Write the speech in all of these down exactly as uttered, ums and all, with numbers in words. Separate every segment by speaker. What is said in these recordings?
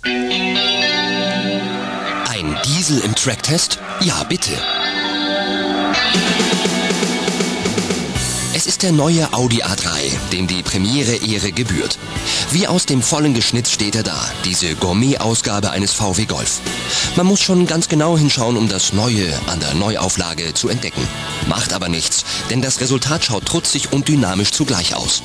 Speaker 1: Ein Diesel im Tracktest? Ja, bitte. Es ist der neue Audi A drei, dem die Premiere Ehre gebührt. Wie aus dem vollen Geschnitt steht er da, diese Gourmet-Ausgabe eines V W Golf. Man muss schon ganz genau hinschauen, um das Neue an der Neuauflage zu entdecken. Macht aber nichts, denn das Resultat schaut trutzig und dynamisch zugleich aus.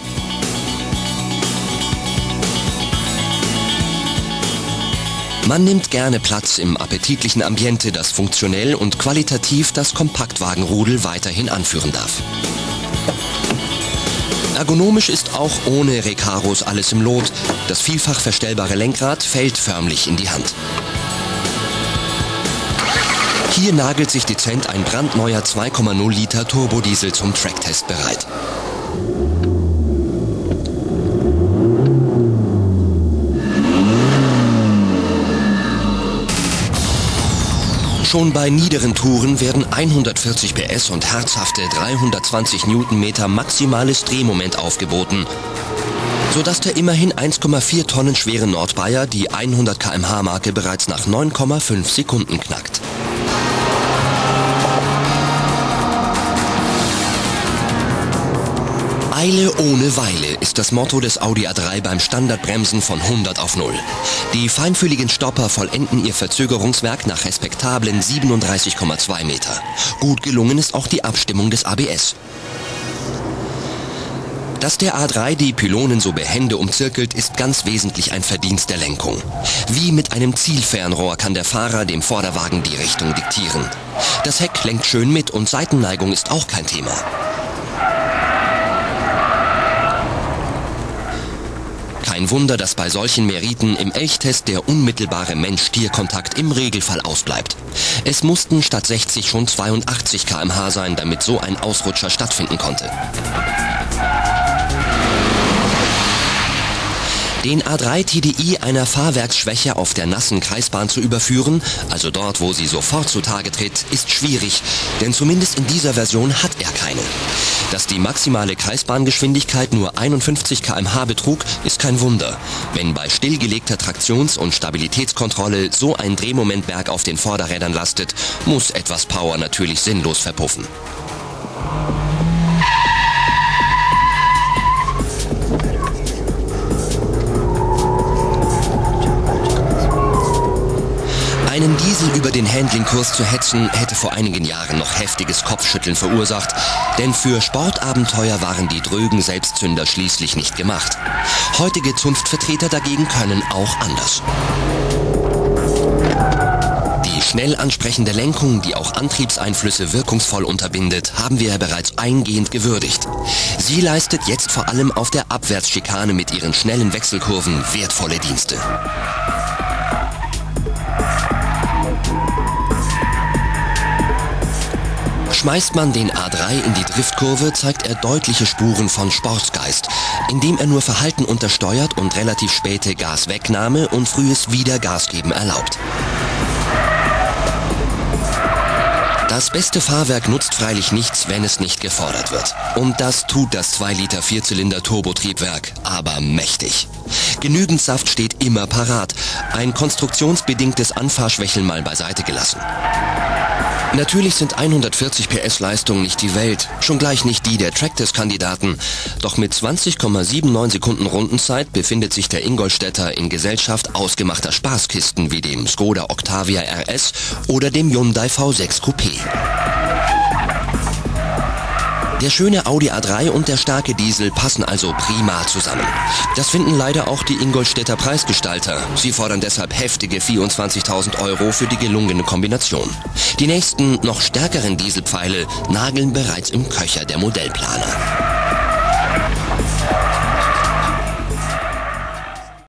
Speaker 1: Man nimmt gerne Platz im appetitlichen Ambiente, das funktionell und qualitativ das Kompaktwagenrudel weiterhin anführen darf. Ergonomisch ist auch ohne Recaros alles im Lot. Das vielfach verstellbare Lenkrad fällt förmlich in die Hand. Hier nagelt sich dezent ein brandneuer zwei Komma null Liter Turbodiesel zum Tracktest bereit. Schon bei niederen Touren werden hundertvierzig P S und herzhafte dreihundertzwanzig Newtonmeter maximales Drehmoment aufgeboten, sodass der immerhin eins Komma vier Tonnen schwere Nordbayer die hundert Kilometer pro Stunde Marke bereits nach neun Komma fünf Sekunden knackt. Eile ohne Weile ist das Motto des Audi A drei beim Standardbremsen von hundert auf null. Die feinfühligen Stopper vollenden ihr Verzögerungswerk nach respektablen siebenunddreißig Komma zwei Meter. Gut gelungen ist auch die Abstimmung des A B S. Dass der A drei die Pylonen so behende umzirkelt, ist ganz wesentlich ein Verdienst der Lenkung. Wie mit einem Zielfernrohr kann der Fahrer dem Vorderwagen die Richtung diktieren. Das Heck lenkt schön mit und Seitenneigung ist auch kein Thema. Kein Wunder, dass bei solchen Meriten im Elchtest der unmittelbare Mensch-Tier-Kontakt im Regelfall ausbleibt. Es mussten statt sechzig schon zweiundachtzig Kilometer pro Stunde sein, damit so ein Ausrutscher stattfinden konnte. Den A drei T D I einer Fahrwerksschwäche auf der nassen Kreisbahn zu überführen, also dort, wo sie sofort zutage tritt, ist schwierig, denn zumindest in dieser Version hat er keine. Dass die maximale Kreisbahngeschwindigkeit nur einundfünfzig Kilometer pro Stunde betrug, ist kein Wunder, wenn bei stillgelegter Traktions- und Stabilitätskontrolle so ein Drehmomentberg auf den Vorderrädern lastet, muss etwas Power natürlich sinnlos verpuffen. Einen Diesel über den Handlingkurs zu hetzen, hätte vor einigen Jahren noch heftiges Kopfschütteln verursacht, denn für Sportabenteuer waren die drögen Selbstzünder schließlich nicht gemacht. Heutige Zunftvertreter dagegen können auch anders. Die schnell ansprechende Lenkung, die auch Antriebseinflüsse wirkungsvoll unterbindet, haben wir ja bereits eingehend gewürdigt. Sie leistet jetzt vor allem auf der Abwärtsschikane mit ihren schnellen Wechselkurven wertvolle Dienste. Schmeißt man den A drei in die Driftkurve, zeigt er deutliche Spuren von Sportsgeist, indem er nur verhalten untersteuert und relativ späte Gaswegnahme und frühes Wiedergasgeben erlaubt. Das beste Fahrwerk nutzt freilich nichts, wenn es nicht gefordert wird. Und das tut das zwei Liter Vierzylinder Turbotriebwerk, aber mächtig. Genügend Saft steht immer parat, ein konstruktionsbedingtes Anfahrschwächeln mal beiseite gelassen. Natürlich sind hundertvierzig P S Leistung nicht die Welt, schon gleich nicht die der Tracktest-Kandidaten. Doch mit zwanzig Komma neunundsiebzig Sekunden Rundenzeit befindet sich der Ingolstädter in Gesellschaft ausgemachter Spaßkisten wie dem Skoda Octavia R S oder dem Hyundai V sechs Coupé. Der schöne Audi A drei und der starke Diesel passen also prima zusammen. Das finden leider auch die Ingolstädter Preisgestalter. Sie fordern deshalb heftige vierundzwanzigtausend Euro für die gelungene Kombination. Die nächsten, noch stärkeren Dieselpfeile nageln bereits im Köcher der Modellplaner.